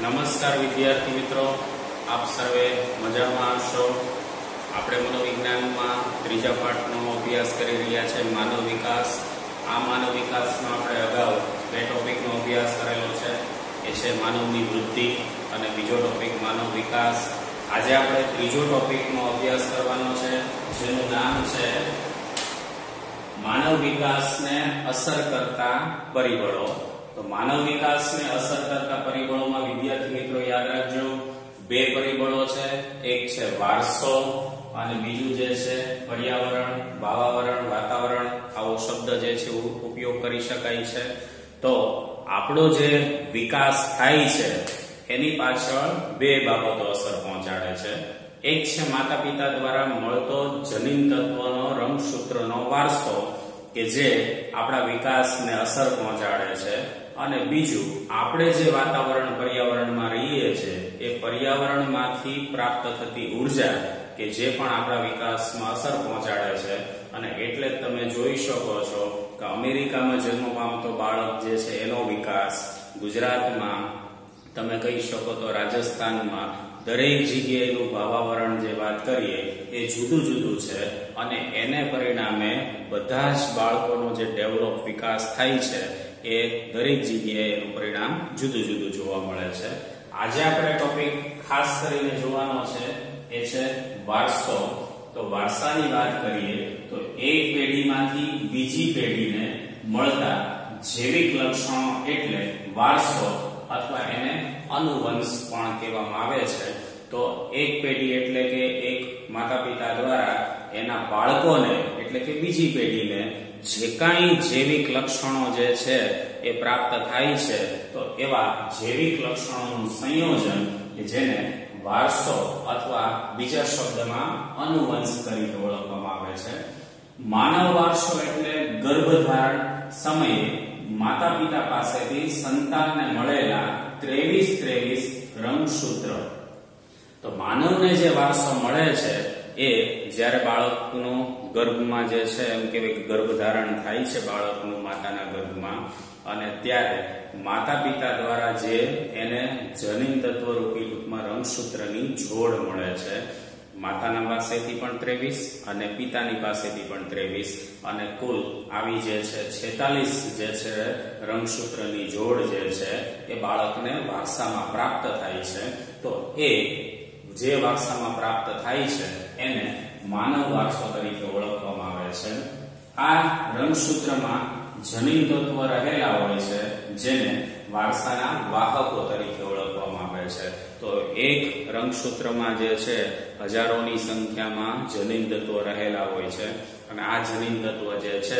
નમસ્કાર વિદ્યાર્થી મિત્રો, આપ સર્વે મજામાં હશો। આપણે મનોવિજ્ઞાનમાં ત્રીજા પાઠનો અભ્યાસ કરી રહ્યા છે, માનવ વિકાસ। આ માનવ વિકાસમાં આપણે અગાઉ બે ટોપિકનો અભ્યાસ કરેલો છે, એ છે માનવની વૃદ્ધિ અને બીજો ટોપિક માનવ વિકાસ। આજે આપણે ત્રીજો ટોપિકનો અભ્યાસ કરવાનો છે, જેનું નામ છે માનવ વિકાસને અસર કરતા પરિબળો। તો માનવ વિકાસને અસર કરતા પરિબળોમાં વિદ્યાર્થી મિત્રો યાદ રાખજો, બે પરિબળો છે, એક છે વારસો અને બીજું જે છે પર્યાવરણ, ભાવાવરણ, વાતાવરણ। આવો શબ્દ જે છે ઉપયોગ કરી શકાય છે। તો આપણો જે વિકાસ થાય છે એની પાછળ બે બાબતો અસર પહોંચાડે છે। એક છે માતા પિતા દ્વારા મળતો જનીન તત્વનો રંગસૂત્રનો વારસો કે જે આપણા વિકાસને અસર પહોંચાડે છે, અને બીજું આપણે જે વાતાવરણ પર્યાવરણમાં રહીએ છીએ એ પર્યાવરણમાંથી પ્રાપ્ત થતી ઉર્જા કે જે પણ આપણા વિકાસમાં અસર પહોંચાડે છે। અને એટલે જ તમે જોઈ શકો છો કે અમેરિકામાં જન્મ પામતો બાળક જે છે એનો વિકાસ, ગુજરાતમાં તમે કહી શકો તો રાજસ્થાનમાં, દરેક જગ્યાએનું ભાવાવરણ જે વાત કરીએ એ જુદું જુદું છે, અને એને પરિણામે બધા જ બાળકોનો જે ડેવલપ વિકાસ થાય છે એ દરેક જગ્યાએ એનું પરિણામ જુદું જુદું જોવા મળે છે। આજે આપણે ટોપિક ખાસ કરીને જોવાનો છે એ છે વારસો। તો વારસાની વાત કરીએ તો એક પેઢીમાંથી બીજી પેઢીને મળતા જૈવિક લક્ષણો એટલે વારસો, અથવા એને અનુવંશ પણ કહેવામાં આવે છે। તો એક પેઢી એટલે કે એક માતા પિતા દ્વારા એના બાળકોને એટલે કે બીજી પેઢીને જે કાંઈ જૈવિક લક્ષણો જે છે એ પ્રાપ્ત થાય છે, તો એવા જૈવિક લક્ષણોનું સંયોજન કે જેને વારસો અથવા બીજા શબ્દમાં અનુવંશ તરીકે ઓળખવામાં આવે છે। માનવ વારસો એટલે ગર્ભધારણ સમયે માતા પિતા પાસેથી સંતાનને મળેલા 23 રંગસૂત્ર। તો માનવને જે વારસો મળે છે એ જ્યારે બાળકનું ગર્ભમાં જે છે એમ કહેવાય કે ગર્ભધારણ થાય છે બાળકનું માતાના ગર્ભમાં, અને ત્યારે માતા પિતા દ્વારા જે એને જનીન તત્વ રૂપી ટૂંકમાં રંગસૂત્રની જોડ મળે છે, માતાના પાસેથી પણ 23 અને પિતાની પાસેથી પણ 23, અને કુલ આવી જે છે 46 જે છે રંગસૂત્રની જોડ જે છે એ બાળકને વારસામાં પ્રાપ્ત થાય છે। તો એ જે વારસામાં પ્રાપ્ત થાય છે એને માનવ વારસો તરીકે ઓળખવામાં આવે છે। આ રંગસૂત્રમાં જનીન તત્વ રહેલા હોય છે જેને વારસાના વાહકો તરીકે ઓળખવામાં આવે છે। તો એક રંગસૂત્રમાં જે છે હજારોની સંખ્યામાં જનીન તત્વો રહેલા હોય છે, અને આ જનીન તત્વ જે છે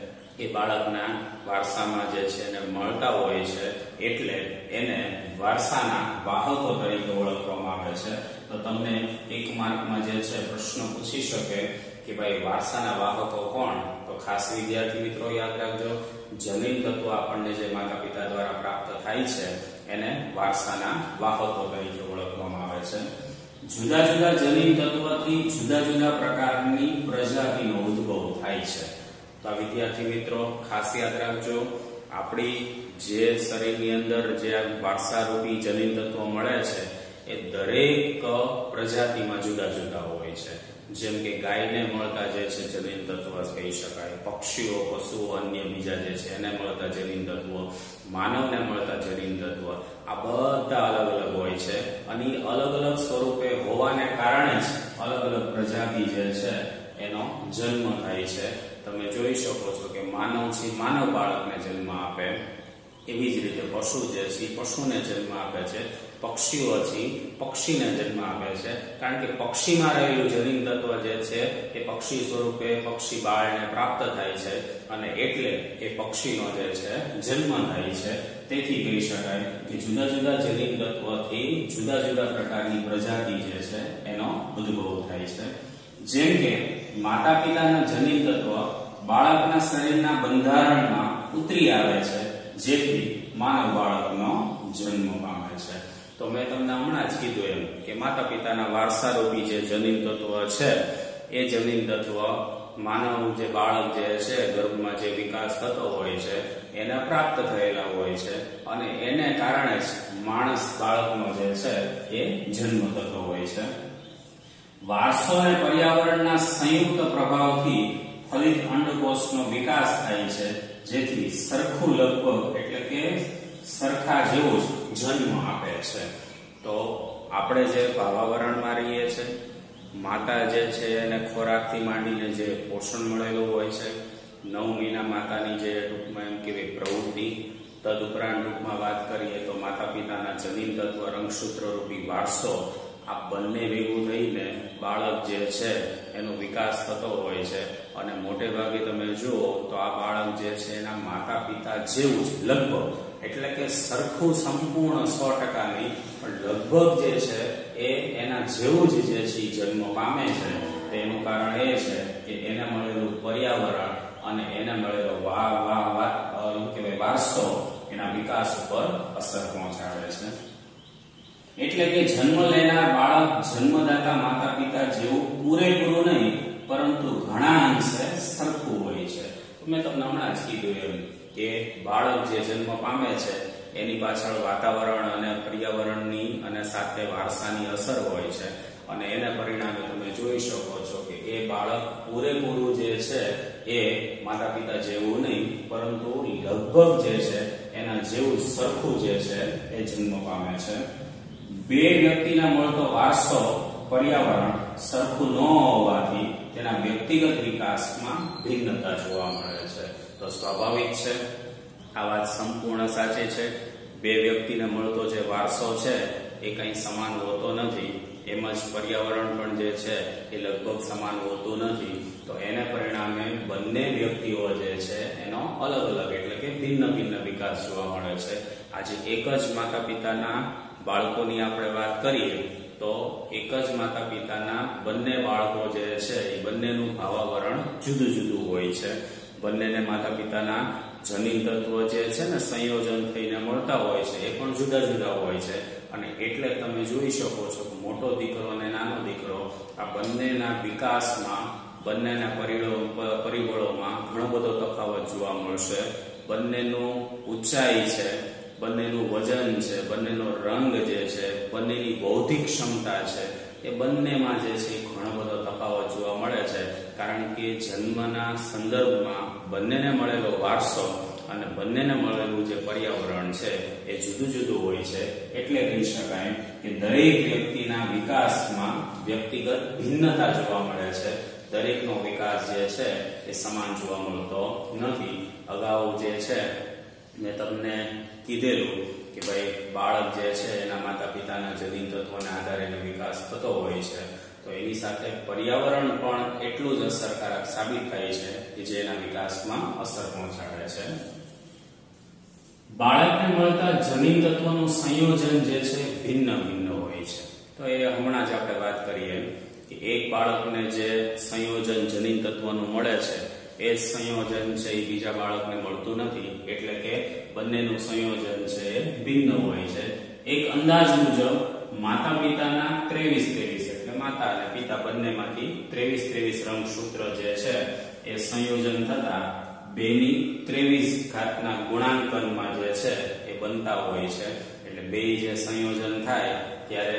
એ બાળકના વારસામાં જે છે એને મળતા હોય છે, એટલે એને વારસાના વાહકો તરીકે ઓળખવામાં આવે છે। તો તમને એક માર્કમાં જે છે પ્રશ્ન પૂછી શકે કે ભાઈ વારસાના વાહકો કોણ? તો ખાસ વિદ્યાર્થી મિત્રો યાદ રાખજો, જનીન તત્વ આપણને જે માતા પિતા દ્વારા પ્રાપ્ત થાય છે એને વારસાના વાહકો તરીકે ઓળખવામાં આવે છે। જુદા જુદા જનીન તત્વથી જુદા જુદા પ્રકારની પ્રજાતિનો ઉદ્ભવ થાય છે। તો આ વિદ્યાર્થી મિત્રો ખાસ યાદ રાખજો, આપણી જે શરીરની અંદર જે વારસારૂપી જનીન તત્વો મળે છે એ દરેક પ્રજાતિમાં જુદા જુદા હોય છે। જેમ કે ગાયને મળતા જે છે જનીન તત્વ કહી શકાય, પક્ષીઓ, પશુઓ, અન્ય બીજા જે છે એને મળતા જનીન તત્વો, માનવને મળતા જનીન તત્વ, આ બધા અલગ અલગ હોય છે, અને અલગ અલગ સ્વરૂપે હોવાને કારણે જ અલગ અલગ પ્રજાતિ જે છે એનો જન્મ થાય છે। તમે જોઈ શકો છો કે માનવ છે માનવ બાળકને જન્મ આપે, એવી જ રીતે પશુ જે છે પશુને જન્મ આપે છે, પક્ષીઓ છે પક્ષીને જન્મ આપે છે, કારણ કે પક્ષીમાં રહેલું જનીન તત્વ જે છે એ પક્ષી સ્વરૂપે પક્ષી બાળને પ્રાપ્ત થાય છે, અને એટલે એ પક્ષીનો જે છે જન્મ થાય છે। તેથી કહી શકાય કે જુદા જુદા જનીન તત્વથી જુદા જુદા પ્રકારની પ્રજાતિ જે છે એનો ઉદ્ભવ થાય છે। જેમ કે માતા પિતાના જનીન તત્વ બાળકના શરીરના બંધારણમાં ઉતરી આવે છે, જેથી માનવ બાળકનો જન્મ પામે છે। તો મેં તમને હમણાં જ કીધું એમ કે માતા પિતાના વારસારૂપી જે જનીન તત્વ છે એ જનીન તત્વ માનવ જે બાળક જે છે ગર્ભમાં જે વિકાસ થતો હોય છે એને પ્રાપ્ત થયેલા હોય છે અને એને કારણે જ માણસ બાળકનો જે છે એ જન્મ થતો હોય છે. વારસો અને પર્યાવરણના સંયુક્ત પ્રભાવથી ફલિત અંડકોષનો વિકાસ થાય છે, જેથી સરખું લગભગ એટલે કે સરખા જેવો જ જન્મ આપે છે. તો આપણે જે ભાવાવરણમાં રહીએ છીએ, માતા જે છે એને ખોરાકથી માંડીને જે પોષણ મળેલું હોય છે, 9 મહિના માતાની જે ટૂંકમાં એમ કહેવાય પ્રવૃત્તિ, તદુપરાંત ટૂંકમાં વાત કરીએ તો માતા પિતાના જનીન તત્વ, રંગસૂત્ર રૂપી વારસો, આ બંને ભેગું થઈને બાળક જે છે એનો વિકાસ થતો હોય છે. અને મોટે ભાગે તમે જુઓ તો આ બાળક જે છે એના માતા પિતા જેવું જ લગભગ, એટલે કે સરખું સંપૂર્ણ 100% નહીં પણ લગભગ જે છે એ એના જેવું જ જે છે જન્મ પામે છે. તેનું કારણ એ છે કે એને મળેલું પર્યાવરણ અને એને મળેલો વારસો એના વિકાસ ઉપર અસર પહોંચાડે છે. એટલે કે જન્મ લેનાર બાળક જન્મદાતા માતા પિતા જેવું પૂરેપૂરું નહીં પરંતુ ઘણા અંશે સરખું હોય છે. મેં તમને હમણાં જ કીધું એમ કે બાળક જે જન્મ પામે છે એની પાછળ વાતાવરણ અને પર્યાવરણની અને સાથે વારસાની અસર હોય છે અને એના પરિણામે તમે જોઈ શકો છો કે એ બાળક પૂરેપૂરું જે છે એ માતા પિતા જેવું નહીં પરંતુ લગભગ જે છે એના જેવું સરખું જે છે એ જન્મ પામે છે. બે વ્યક્તિને મળતો વારસો પર્યાવરણ સરખું ન હોવાથી તેના વ્યક્તિગત વિકાસમાં ભિન્નતા જોવા મળે છે. તો સ્વાભાવિક છે, આ વાત સંપૂર્ણ સાચી છે. બે વ્યક્તિને મળતો જે વારસો છે એ કંઈ સમાન હોતો નથી. એમ જ પર્યાવરણ પણ જે છે એ લગભગ સમાન હોતું નથી. તો એને પરિણામે બંને વ્યક્તિઓ જે છે એનો અલગ અલગ એટલે કે ભિન્ન ભિન્ન વિકાસ જોવા મળે છે. આજે એક જ માતા પિતાના બાળકોની આપણે વાત કરીએ તો એક જ માતા પિતાના બંને બાળકો જે છે એ બંનેનું ભાવાવરણ જુદું જુદું હોય છે. બંનેને માતા પિતાના જનીન તત્વ જે છે ને સંયોજન થઈને મળતા હોય છે એ પણ જુદા જુદા હોય છે. અને એટલે તમે જોઈ શકો છો કે મોટો દીકરો અને નાનો દીકરો આ બંનેના વિકાસમાં, બંનેના પરિબળોમાં ઘણો બધો તફાવત જોવા મળશે. બંનેનું ઊંચાઈ છે, બંનેનું વજન છે, બંનેનો રંગ જે છે, બંનેની બૌદ્ધિક ક્ષમતા છે, એ બંનેમાં જે છે ઘણો બધો તફાવત જોવા મળે છે. કારણ કે જન્મના સંદર્ભમાં બંનેને મળેલો વારસો અને બંનેને મળેલું જે પર્યાવરણ છે એ જુદું જુદું હોય છે. એટલે કહી શકાય કે દરેક વ્યક્તિના વિકાસમાં વ્યક્તિગત ભિન્નતા જોવા મળે છે. દરેકનો વિકાસ જે છે એ સમાન જોવા મળતો નથી. અગાઉ જે છે મેં તમને કીધેલું કે ભાઈ બાળક જે છે એના માતા પિતાના જનીન તત્વોના આધારે એનો વિકાસ થતો હોય છે. તો એની સાથે પર્યાવરણ પણ એટલું જ અસરકારક સાબિત થાય છે કે જે એના વિકાસમાં અસર પહોંચાડે છે. બાળકને મળતા જનીન તત્વોનું સંયોજન જે છે ભિન્ન ભિન્ન હોય છે. તો એ હમણાં જ આપણે વાત કરીએ કે એક બાળકને જે સંયોજન જનીન તત્વનું મળે છે એ સંયોજન છે એ બીજા બાળકને મળતું નથી. એટલે કે બંનેનું સંયોજન છે એ ભિન્ન હોય છે. એક અંદાજ મુજબ માતા પિતાના 23 એટલે માતા અને પિતા બંનેમાંથી 23 રંગસૂત્ર જે છે એ સંયોજન થતા 2ની 23 ગુણાંકનમાં જે છે એ બનતા હોય છે. એટલે બે જે સંયોજન થાય ત્યારે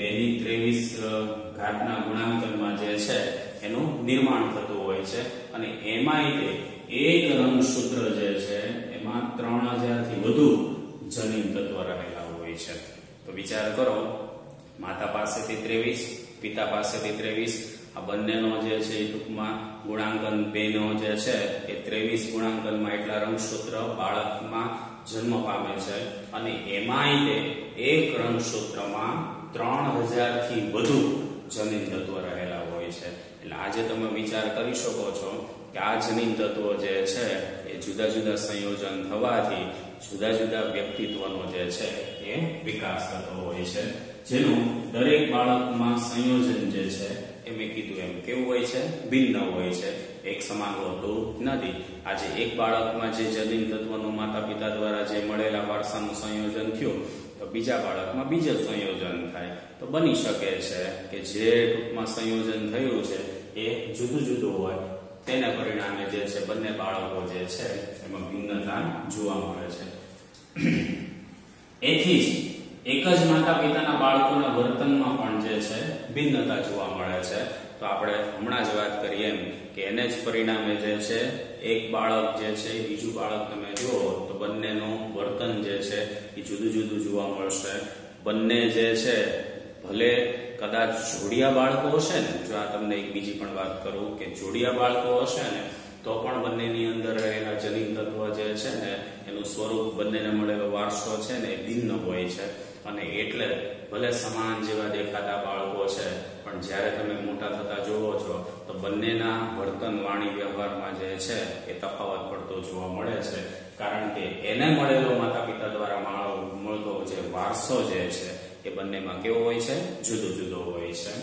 2ની 23 ગુણાંકનમાં જે છે એનું નિર્માણ થતું હોય છે. અને એમાંય એક રંગસૂત્ર જે છે એમાં 3000 થી વધુ જનીન તત્વ રહેલા હોય છે. તો વિચાર કરો, માતા પાસેથી 23, પિતા પાસેથી 23, આ બંનેનો જે છે એ ટૂંકમાં ગુણાંકન 2 નો જે છે એ 23 ગુણાંકનમાં એટલા રંગસૂત્ર બાળકમાં જન્મ પામે છે. અને એમાંય એક રંગસૂત્રમાં 3000 થી વધુ જનીન તત્વ રહેલા હોય છે. એટલે આજે તમે વિચાર કરી શકો છો કે આ જનીન તત્વો જે છે એ જુદા જુદા સંયોજન થવાથી જુદા જુદા વ્યક્તિત્વનો જે છે એ વિકાસ થતો હોય છે. જેનું દરેક બાળકમાં સંયોજન જે છે એ મેં કીધું એમ કેવું હોય છે, ભિન્ન હોય છે, એક સમાન હોતું નથી. આજે એક બાળકમાં જે જનીન તત્વનું માતા પિતા દ્વારા જે મળેલા વારસાનું સંયોજન થયું તો બીજા બાળકમાં બીજું સંયોજન થાય. તો બની શકે છે કે જે ટૂંકમાં સંયોજન થયું છે એ જુદું જુદું હોય તેને પરિણામે જે છે બંને બાળકો જે છે એમાં ભિન્નતા જોવા મળે છે. એથી જ એક જ માતા પિતાના બાળકોના વર્તનમાં પણ જે છે ભિન્નતા જોવા મળે છે. તો આપણે હમણાં જ વાત કરીએ એમ કે એને જ પરિણામે જે છે એક બાળક જે છે બીજું બાળક તમે જુઓ તો બંનેનું વર્તન જે છે એ જુદું જુદું જોવા મળશે. બંને જે છે ભલે કદાચ જોડિયા બાળકો હશે ને, જો આ તમને એક બીજી પણ વાત કરું કે જોડિયા બાળકો હશે ને તો પણ બંનેની અંદર રહેલા જનીન તત્વ જે છે ને એનું સ્વરૂપ, બંનેને મળેલો વારસો છે ને એ ભિન્ન હોય છે. અને એટલે ભલે સમાન જેવા દેખાતા બાળકો છે પણ જ્યારે તમે મોટા થતા જોવો છો તો બંનેના વર્તન, વાણી, વ્યવહારમાં જે છે એ તફાવત પડતો જોવા મળે છે. કારણ કે એને મળેલો માતા પિતા દ્વારા મળતો જે વારસો જે છે એ બંનેમાં કેવો હોય છે? જુદો જુદો હોય છે.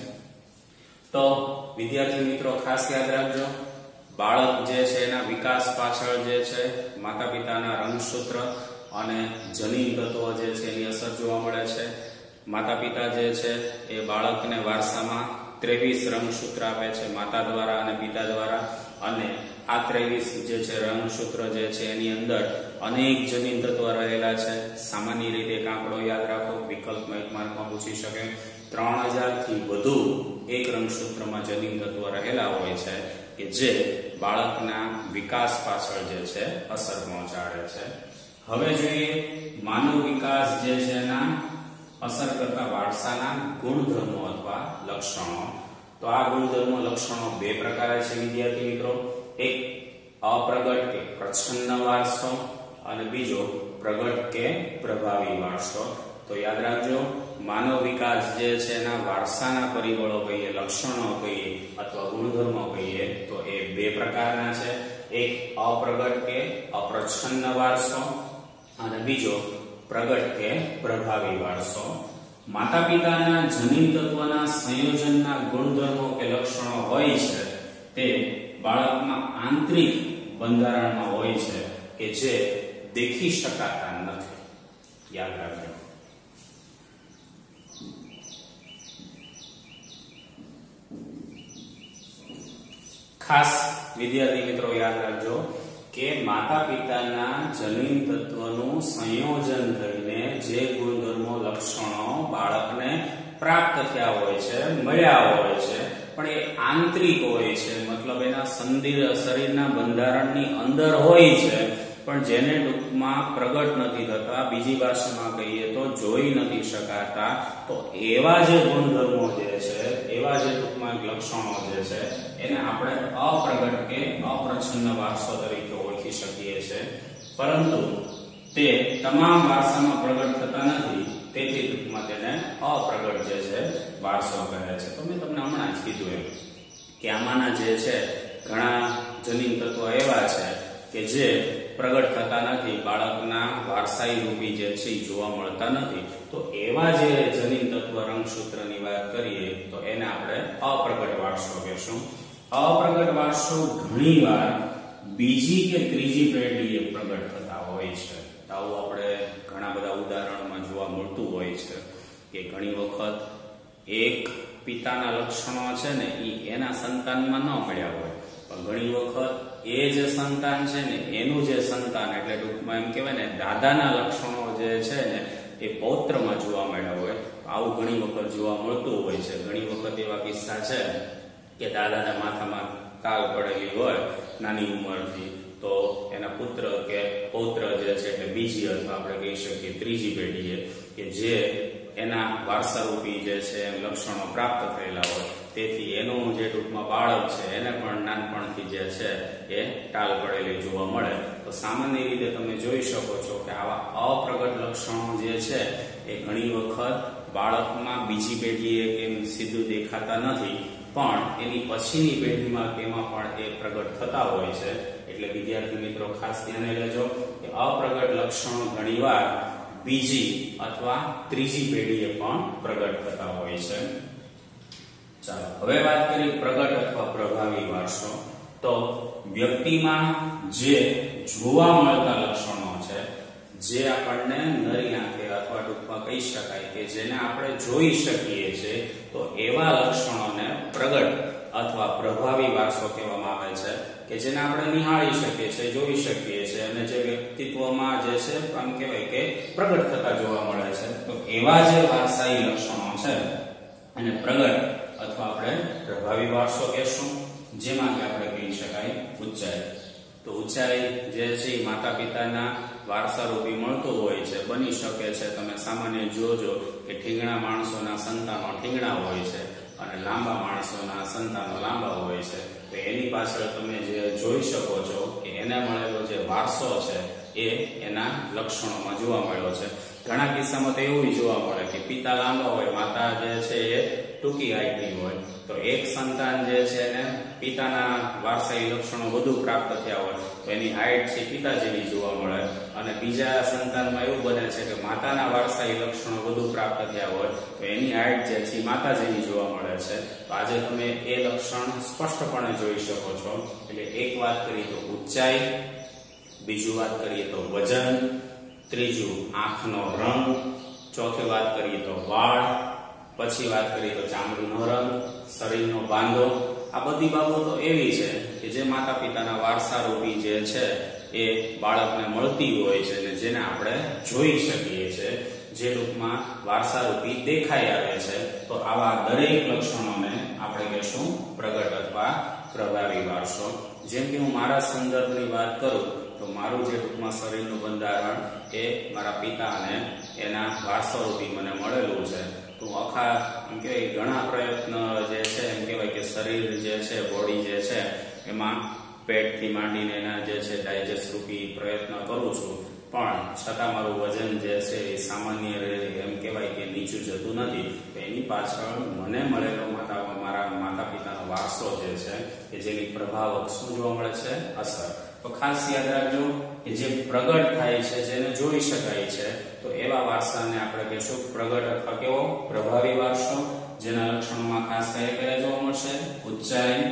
તો વિદ્યાર્થી મિત્રો ખાસ યાદ રાખજો, બાળક જે છે એના વિકાસ પાછળ જે છે માતા પિતાના રંગસૂત્ર અને જનીન તત્વો જે છે એની અસર જોવા મળે છે. માતા પિતા જે છે એ બાળકને વારસામાં 23 રંગસૂત્ર આપે છે માતા દ્વારા અને પિતા દ્વારા, અને આ 23 જે છે રંગસૂત્ર જે છે એની અંદર અનેક જનીન તત્વો રહેલા છે. સામાન્ય રીતે એક આંકડો યાદ રાખો, વિકલ્પમાં 1 માર્કમાં પૂછી શકે, 3000 થી વધુ એક રંગસૂત્રમાં જનીન તત્વો રહેલા હોય છે કે જે બાળકના વિકાસ પાછળ જે છે અસર પહોંચાડે છે. હવે જોઈએ માનવ વિકાસ જે છે એના અસર કરતા વારસાના ગુણધર્મો અથવા લક્ષણો. તો આ ગુણધર્મો, લક્ષણો 2 પ્રકારે છે વિદ્યાર્થી મિત્રો. એક અપ્રગટ કે પ્રચ્છન્ન વારસો અને બીજો પ્રગટ કે પ્રભાવી વારસો. તો યાદ રાખજો, માનવ વિકાસ જે છે એના વારસાના પરિબળો કહીએ, લક્ષણો કહીએ અથવા ગુણધર્મો કહીએ તો એ 2 પ્રકારના છે. એક અપ્રગટ કે અપ્રચ્છન્ન વારસો અને બીજો પ્રગટ કે પ્રભાવી વારસો. માતા પિતાના જનીન તત્વના સંયોજનના ગુણધર્મો કે લક્ષણો હોય છે તે બાળકમાં આંતરિક બંધારણમાં હોય છે કે જે દેખી શકાતા નથી. યાદ રાખજો. ખાસ વિદ્યાર્થી મિત્રો યાદ રાખજો કે માતા પિતાના જનીન તત્વનું સંયોજન થઈને જે ગુણધર્મો, લક્ષણો બાળકને પ્રાપ્ત થયા હોય છે, મળ્યા હોય છે, પણ એ આંતરિક હોય છે. મતલબ એના શરીરના બંધારણની અંદર હોય છે પણ જેને ટૂંકમાં પ્રગટ નથી થતા, બીજી ભાષામાં કહીએ તો જોઈ નથી શકાતા. તો એવા જે ગુણધર્મો જે છે, એવા જે ટૂંકમાં લક્ષણો જે છે એને આપણે અપ્રગટ કે અપ્રચ્છન્ન વારસો તરીકે ઓળખી શકીએ છીએ. પરંતુ તે તમામ વારસામાં પ્રગટ થતા નથી, તેથી ટૂંકમાં તેને અપ્રગટ જે છે વારસો કહે છે. તો મેં તમને હમણાં જ કીધું એમ કે આમાંના જે છે ઘણા જનીન તત્વો એવા છે કે જે પ્રગટ થતા નથી, બાળકના વારસાઈ રૂપી જે છે જોવા મળતા નથી. તો એવા જે જનીન તત્વ રંગસૂત્રની વાત કરીએ તો એને આપણે અપ્રગટ વારસો કહેશું. અપ્રગટ વારસો ઘણીવાર બીજી કે ત્રીજી પેઢીએ પ્રગટ થતા હોય છે. આવું આપણે ઘણા બધા ઉદાહરણોમાં જોવા મળતું હોય છે કે ઘણી વખત એક પિતાના લક્ષણો છે ને એ એના સંતાનમાં ન મળ્યા હોય, પણ ઘણી વખત એ જે સંતાન છે ને એનું જે સંતાન, એટલે ટૂંકમાં એમ કહેવાય ને દાદાના લક્ષણો જે છે ને એ પૌત્રમાં જોવા મળ્યા હોય. આવું ઘણી વખત જોવા મળતું હોય છે. ઘણી વખત એવા કિસ્સા છે કે દાદાના માથામાં કાલ પડેલી હોય નાની ઉંમરથી, તો એના પુત્ર કે પૌત્ર જે છે એટલે બીજી અથવા આપણે કહી શકીએ ત્રીજી પેઢીએ કે જે એના વારસારૂપી જે છે લક્ષણો પ્રાપ્ત થયેલા હોય, તેથી એનું જે ટૂંકમાં બાળક છે એને પણ નાનપણથી જે છે એ ટાલ પડેલી જોવા મળે. તો સામાન્ય રીતે તમે જોઈ શકો છો કે આવા અપ્રગટ લક્ષણો જે છે એ ઘણી વખત બાળકમાં બીજી પેઢીએ કેમ સીધું દેખાતા નથી, પણ એની પછીની પેઢીમાં તેમાં પણ એ પ્રગટ થતા હોય છે. એટલે વિદ્યાર્થી મિત્રો ખાસ ધ્યાને લેજો કે અપ્રગટ લક્ષણો ઘણીવાર બીજી અથવા ત્રીજી પેઢીએ પણ પ્રગટ થતા હોય છે. ચાલો હવે વાત કરીએ પ્રગટ અથવા પ્રભાવી વારસો. તો વ્યક્તિમાં જે જોવા મળતા લક્ષણો છે, જે આપણને નરી આંખે અથવા ટૂંકમાં કહી શકાય કે જેને આપણે જોઈ શકીએ છીએ, તો એવા લક્ષણોને પ્રગટ અથવા પ્રભાવી વારસો કહેવામાં આવે છે કે જેને આપણે નિહાળી શકીએ છીએ, જોઈ શકીએ છીએ અને જે વ્યક્તિત્વમાં જે છે આમ કહેવાય કે પ્રગટ થતા જોવા મળે છે. તો એવા જે વારસાઈ લક્ષણો છે અને પ્રગટ અથવા આપણે પ્રભાવી વારસો કહેશું, જેમાં કે આપણે કહી શકાય ઊંચાઈ. તો ઊંચાઈ જે છે માતા પિતાના વારસારૂપી મળતું હોય છે. બની શકે છે તમે સામાન્ય જોજો કે ઠીંગણા માણસોના સંતાનો ઠીંગણા હોય છે અને લાંબા માણસોના સંતાનો લાંબા હોય છે. તો એની પાછળ તમે જે જોઈ શકો છો કે એને મળેલો જે વારસો છે એ એના લક્ષણોમાં જોવા મળ્યો છે. ઘણા કિસ્સામાં તો એવું જોવા મળે કે પિતા લાંબા હોય, માતા જે છે એ ટૂંકી હાઈટની હોય. તો એક સંતાન જે છે એને પિતાના વારસાઈ લક્ષણો વધુ પ્રાપ્ત થયા હોય તો એની હાઈટ છે પિતા જેવી જોવા મળે, અને બીજા સંતાનમાં એવું બને છે કે માતાના વારસાઈ લક્ષણો વધુ પ્રાપ્ત થયા હોય તો એની હાઈટ જે છે માતા જેવી જોવા મળે છે. તો આજે તમે એ લક્ષણ સ્પષ્ટપણે જોઈ શકો છો. એટલે એક વાત કરીએ તો ઊંચાઈ, બીજું વાત કરીએ તો વજન, ત્રીજું આંખનો રંગ, ચોથી વાત કરીએ તો વાળ, પછી વાત કરીએ તો ચામડીનો રંગ, શરીરનો બાંધો. આ બધી બાબતો એવી છે કે જે માતા પિતાના વારસારૂપી જે છે એ બાળકને મળતી હોય છે અને જેને આપણે જોઈ શકીએ છીએ, જે રૂપમાં વારસારૂપી દેખાઈ આવે છે. તો આવા દરેક લક્ષણોને આપણે કહેશું પ્રગટ અથવા પ્રભાવી વારસો. જેમ કે હું મારા સંદર્ભની વાત કરું તો મારું જે ટૂંકમાં શરીરનું બંધારણ એ મારા પિતા અને એના વારસારૂપી મને મળેલું છે. તો આખા એમ કહેવાય ઘણા પ્રયત્ન જે છે એમ કહેવાય કે શરીર જે છે, બોડી જે છે એમાં પેટથી માંડીને એના જે છે ડાયજેસ્ટ રૂપી પ્રયત્ન કરું છું, પણ છતાં મારું વજન જે છે એ સામાન્ય એમ કહેવાય કે નીચું જતું નથી. તો એની પાછળ મને મળેલો મારા માતા પિતાનો વારસો જે છે કે જેની પ્રભાવક શું જોવા મળે છે? અસર. તો ખાસ યાદ રાખજો કે જે પ્રગટ થાય છે, જેને જોઈ શકાય છે, તો એવા વારસાને આપણે કહીશું પ્રગટ અથવા કેવો? પ્રભાવી વારસો. જેના લક્ષણોમાં ખાસ કયા જોવા મળશે? ઊંચાઈ,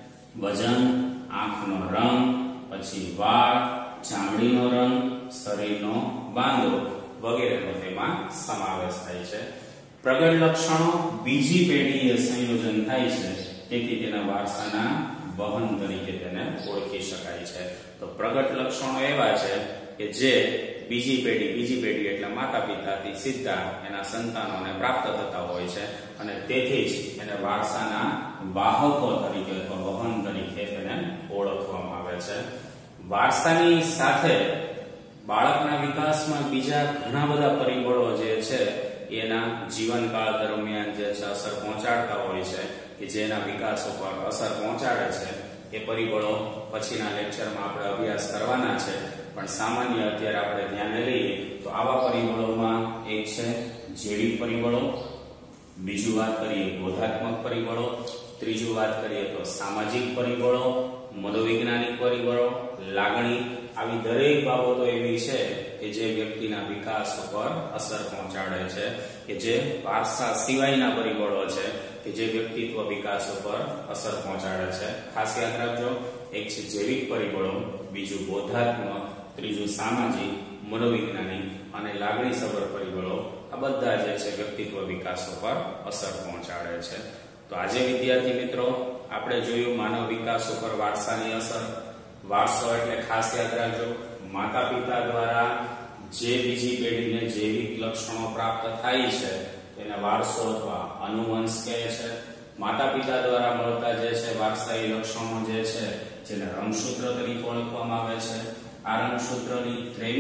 વજન, આંખનો રંગ, પછી વાળ, ચામડીનો રંગ, શરીરનો બાંધો વગેરેનો તેમાં સમાવેશ થાય છે. પ્રગટ લક્ષણો બીજી પેઢીએ સંયોજન થાય છે, તેથી તેના વારસાના વહન તરીકે તેને ઓળખી શકાય છે. તો પ્રગટ લક્ષણો એવા છે કે જે બીજી પેઢી એટલે માતા પિતાથી સીધા એના સંતાનોને પ્રાપ્ત થતા હોય છે અને તેથી જ એને વારસાના વાહકો તરીકે અથવા વહન તરીકે તેને ઓળખવામાં આવે છે. વારસાની સાથે બાળકના વિકાસમાં બીજા ઘણા બધા પરિબળો જે છે એના જીવનકાળ દરમિયાન જે છે અસર પહોંચાડતા હોય છે કે જેના વિકાસ ઉપર અસર પહોંચાડે છે. એ પરિબળો પછીના લેક્ચરમાં આપણે અભ્યાસ કરવાના છે, પણ સામાન્ય અત્યારે આપણે ધ્યાને લઈએ તો આવા પરિબળોમાં એક છે જૈવિક પરિબળો, બીજું વાત કરીએ બોધાત્મક પરિબળો, ત્રીજું વાત કરીએ તો સામાજિક પરિબળો, મનોવૈજ્ઞાનિક પરિબળો, લાગણી. આવી દરેક બાબતો એવી છે કે જે વ્યક્તિના વિકાસ ઉપર અસર પહોંચાડે છે, કે જે વારસા સિવાયના પરિબળો છે કે જે વ્યક્તિત્વ વિકાસ ઉપર અસર પહોંચાડે છે. ખાસ યાદ રાખજો, એક છે જૈવિક પરિબળો, બીજું બોધાત્મક, ત્રીજું સામાજિક, મનોવૈજ્ઞાનિક અને લાગણીસભર પરિબળો. આ બધા જે છે વ્યક્તિત્વ વિકાસ ઉપર અસર પહોંચાડે છે. તો આજે વિદ્યાર્થી મિત્રો આપણે જોયું માનવ વિકાસ ઉપર વારસાની અસર. વારસો એટલે ખાસ યાદ રાખજો, માતા પિતા દ્વારા જે બીજી પેઢીને જૈવિક લક્ષણો પ્રાપ્ત થાય છે તેને વારસો અથવા અનુવંશ કહે છે. માતા પિતા દ્વારા મળતા જે છે વારસાઈ લક્ષણો જે છે જેને રંગસૂત્ર તરીકે ઓળખવામાં આવે છે. આ રંગસૂત્રની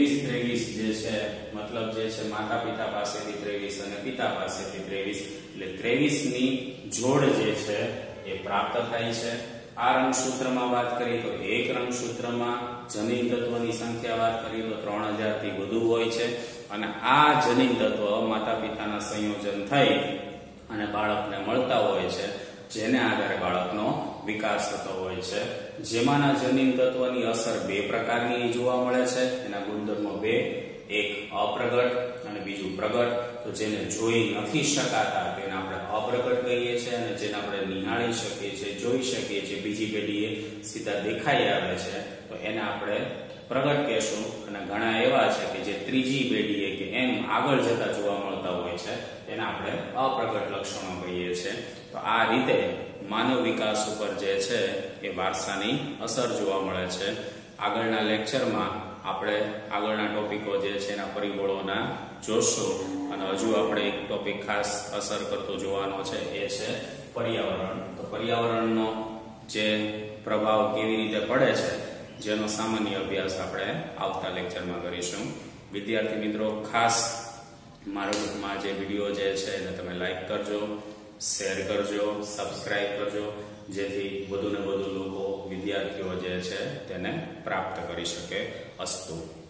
23 જે છે મતલબ જે છે માતા પિતા પાસેથી 23 અને પિતા પાસેથી 23 એટલે 23ની જોડ જે છે એ પ્રાપ્ત થાય છે. આ રંગસૂત્રમાં વાત કરીએ તો એક રંગસૂત્રમાં જનીન તત્વની સંખ્યા વાત કરીએ તો 3000 થી વધુ હોય છે અને આ જનીન તત્વ માતા પિતાના સંયોજન થઈ અને બાળકને મળતા હોય છે, જેને આધારે બાળકનો વિકાસ થતો હોય છે. જેમાંના જનીન તત્વની અસર બે પ્રકારની જોવા મળે છે. એના ગુણધર્મો બે, એક અપ્રગટ અને બીજું પ્રગટ. તો જેને જોઈ નથી શકાતા તેને આપણે અપ્રગટ કહીએ છીએ અને જેને આપણે નિહાળી શકીએ છીએ, જોઈ શકીએ છીએ, બીજી પેઢીએ સીધા દેખાઈ આવે છે, તો એને આપણે પ્રગટ કહેશું. અને ઘણા એવા છે કે જે ત્રીજી પેઢીએ કે એમ આગળ જતા જોવા મળતા હોય છે તેને આપણે અપ્રગટ લક્ષણો કહીએ છીએ. તો આ રીતે માનવ વિકાસ ઉપર જે છે એ વારસાની અસર જોવા મળે છે. આગળના લેક્ચરમાં આપણે આગળના ટોપિકો જે છે એના પરિબળોના જોશું અને હજુ આપણે એક ટોપિક ખાસ અસર કરતો જોવાનો છે એ છે પર્યાવરણ. તો પર્યાવરણનો જે પ્રભાવ કેવી રીતે પડે છે જેનો સામાન્ય અભ્યાસ આપણે આવતા લેક્ચરમાં કરીશું. વિદ્યાર્થી મિત્રો, ખાસ મારા ગ્રુપમાં જે વિડીયો જે છે એને તમે લાઈક કરજો, શેર કરજો, સબસ્ક્રાઇબ કરજો, જેથી વધુ ને વધુ લોકો વિદ્યાર્થીઓ જે છે તેને પ્રાપ્ત કરી શકે. અસ્તુ.